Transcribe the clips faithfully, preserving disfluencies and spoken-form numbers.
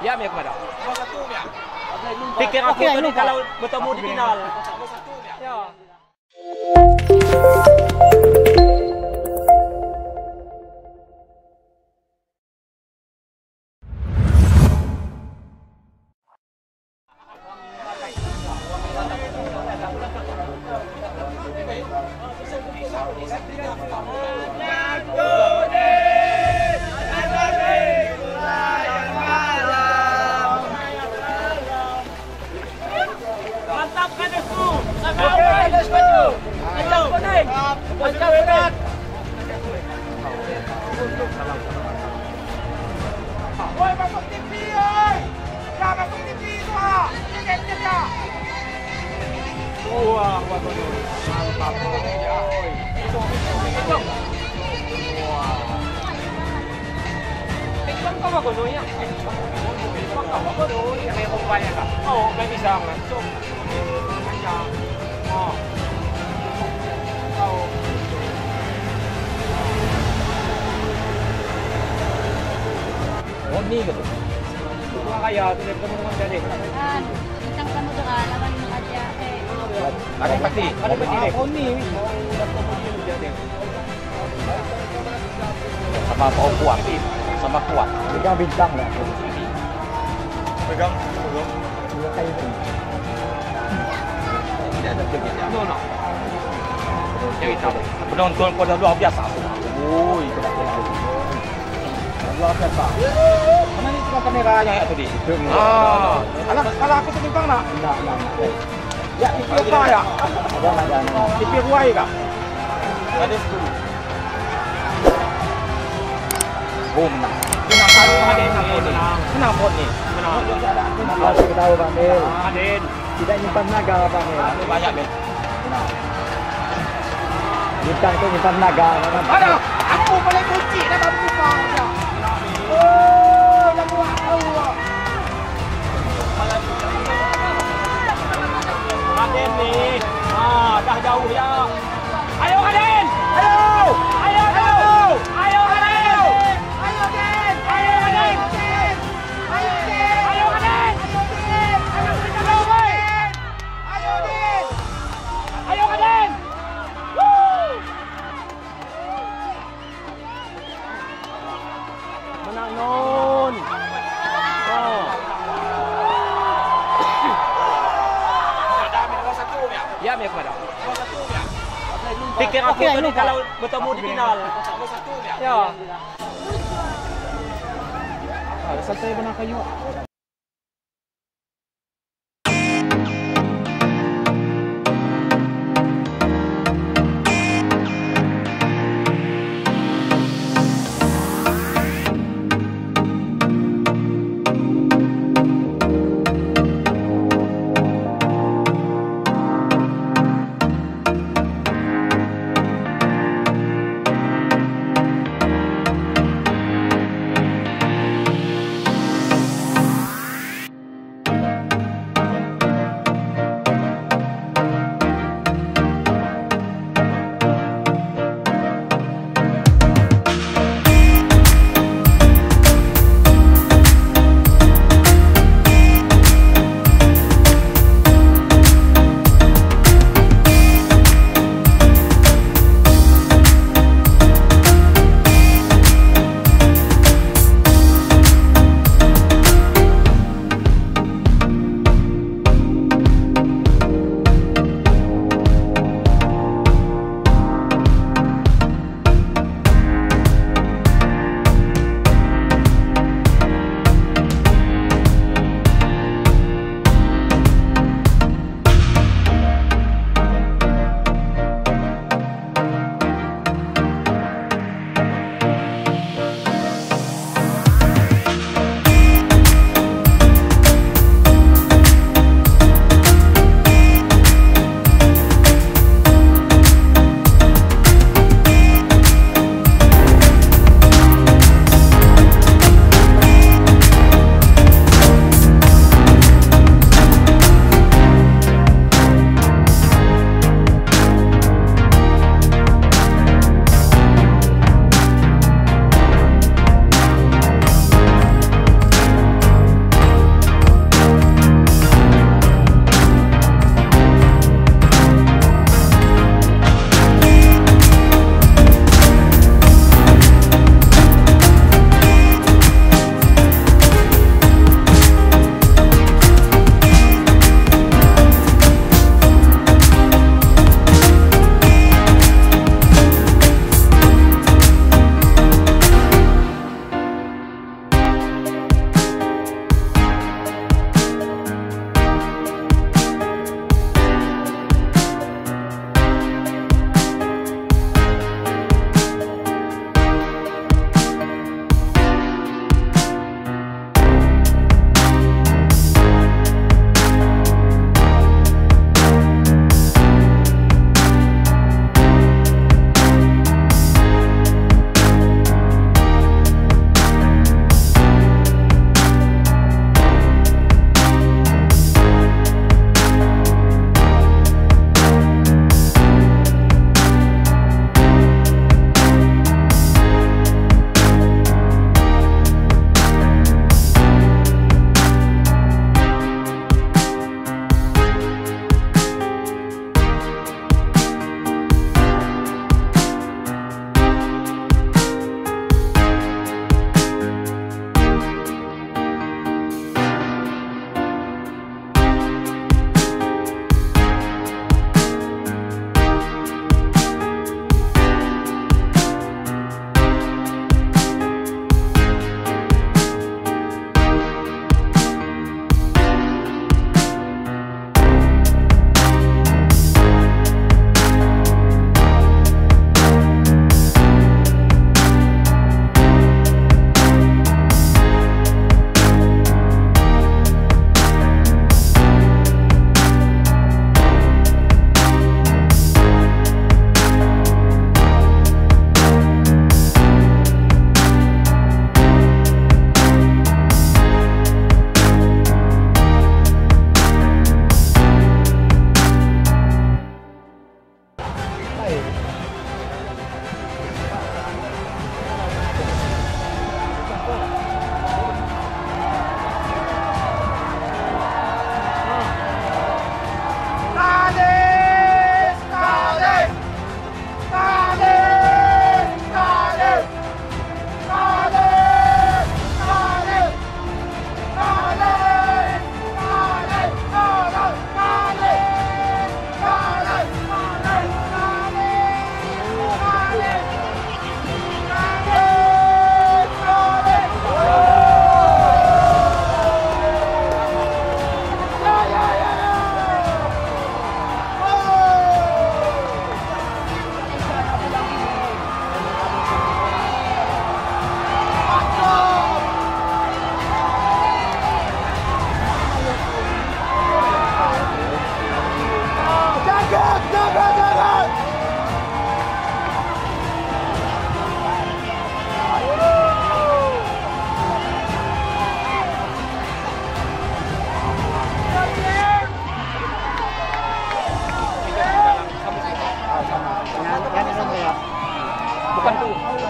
Ya, Mia kepada. Pikir aku tadi kalau bertemu di final. Ya. Woi, masuk T V, oi! Ya, masuk T V tu ah. Cek-cek ya. Wah, wah tu. Mantap. Oi. Itu, itu. Wah. Ikon kau apa gononya? Ikon kau apa gononya? May kumpanya ka? Oo, may isang. So, panjang. Oh. Oh. Oh, ni gitu. Dua kaya tu dia ketemu dengan jadi. Kan, bintang kamu doa lawan ng aja eh. Ada pasti, ada pasti. Oh ni. Sama Pak Kuat, sama Kuat. Pegang bintang lah. Pegang, pegang. Dua kali tu. Tidak ada pegang. No, no. Jadi tahu. Penonton pada luar biasa. Oi, kena kena. Luar biasa. Mana ni tukang kamera yang itu di? Ah, alah, kalau aku setimpang nak? Nak, nak. Ya, T V apa ya? Ada, ada. T V Huawei kah? Ada sepuluh. Oh, menang. Menang kali ada ni. Menang pot ni. Menang. Terima kasih tahu Bang Mil. Aden. Tidak nyimpan naga Bang Mil. Banyak Mil. Bintang tu nyimpan naga. Ada, aku boleh kunci dah baru buka dah. Oh, yang buat Allah. Aden ni. Ah, dah jauh ya. Ayo Aden. Ayo. Ayo ayo. Ayo Aden. Ayo Den. Ayo Aden. Ayo Den. Ayo Aden. Ayo Den. Ayo Den. Ayo Aden. Menang non. Oh. Ya, Mia kepada. Pikir aku tadi kalau bertemu di final. Ya. Ah, selesai benar kayu.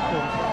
Betul.